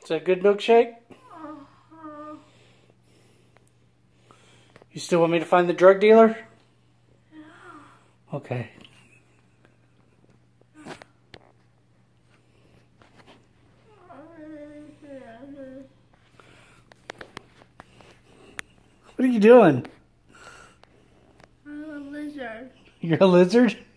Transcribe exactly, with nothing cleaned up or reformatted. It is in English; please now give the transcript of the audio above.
Is that a good milkshake? Uh-huh. You still want me to find the drug dealer? Okay. What are you doing? I'm a lizard. You're a lizard?